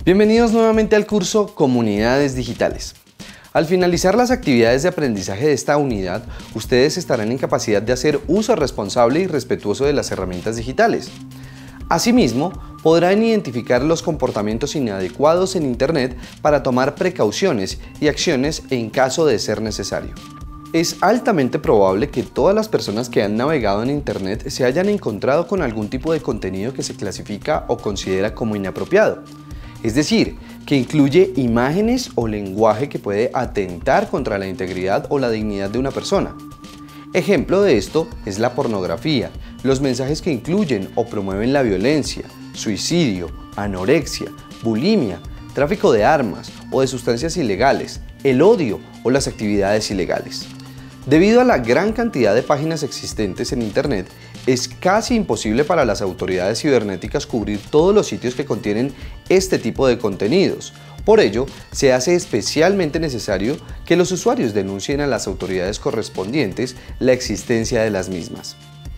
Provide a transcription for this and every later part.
Bienvenidos nuevamente al curso Comunidades Digitales. Al finalizar las actividades de aprendizaje de esta unidad, ustedes estarán en capacidad de hacer uso responsable y respetuoso de las herramientas digitales. Asimismo, podrán identificar los comportamientos inadecuados en Internet para tomar precauciones y acciones en caso de ser necesario. Es altamente probable que todas las personas que han navegado en Internet se hayan encontrado con algún tipo de contenido que se clasifica o considera como inapropiado. Es decir, que incluye imágenes o lenguaje que puede atentar contra la integridad o la dignidad de una persona. Ejemplo de esto es la pornografía, los mensajes que incluyen o promueven la violencia, suicidio, anorexia, bulimia, tráfico de armas o de sustancias ilegales, el odio o las actividades ilegales. Debido a la gran cantidad de páginas existentes en Internet, es casi imposible para las autoridades cibernéticas cubrir todos los sitios que contienen este tipo de contenidos. Por ello, se hace especialmente necesario que los usuarios denuncien a las autoridades correspondientes la existencia de las mismas.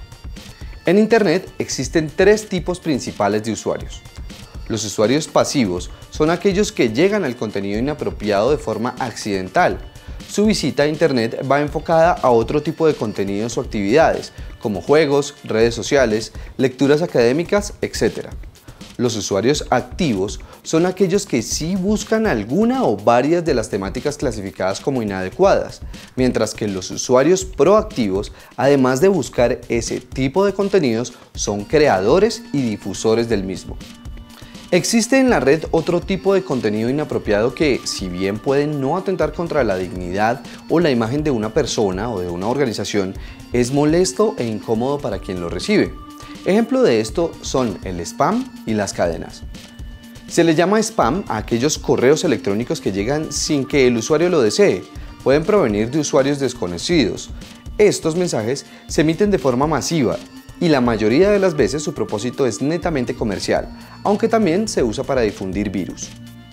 En Internet existen tres tipos principales de usuarios. Los usuarios pasivos son aquellos que llegan al contenido inapropiado de forma accidental. Su visita a Internet va enfocada a otro tipo de contenidos o actividades, como juegos, redes sociales, lecturas académicas, etc. Los usuarios activos son aquellos que sí buscan alguna o varias de las temáticas clasificadas como inadecuadas, mientras que los usuarios proactivos, además de buscar ese tipo de contenidos, son creadores y difusores del mismo. Existe en la red otro tipo de contenido inapropiado que, si bien puede no atentar contra la dignidad o la imagen de una persona o de una organización, es molesto e incómodo para quien lo recibe. Ejemplo de esto son el spam y las cadenas. Se le llama spam a aquellos correos electrónicos que llegan sin que el usuario lo desee. Pueden provenir de usuarios desconocidos. Estos mensajes se emiten de forma masiva y la mayoría de las veces su propósito es netamente comercial, aunque también se usa para difundir virus.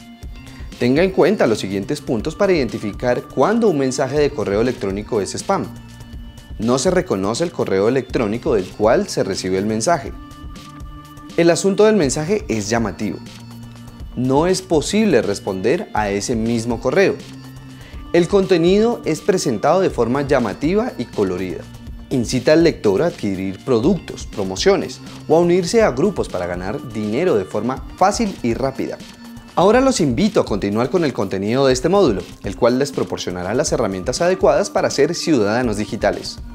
Tenga en cuenta los siguientes puntos para identificar cuándo un mensaje de correo electrónico es spam. No se reconoce el correo electrónico del cual se recibe el mensaje. El asunto del mensaje es llamativo. No es posible responder a ese mismo correo. El contenido es presentado de forma llamativa y colorida. Incita al lector a adquirir productos, promociones o a unirse a grupos para ganar dinero de forma fácil y rápida. Ahora los invito a continuar con el contenido de este módulo, el cual les proporcionará las herramientas adecuadas para ser ciudadanos digitales.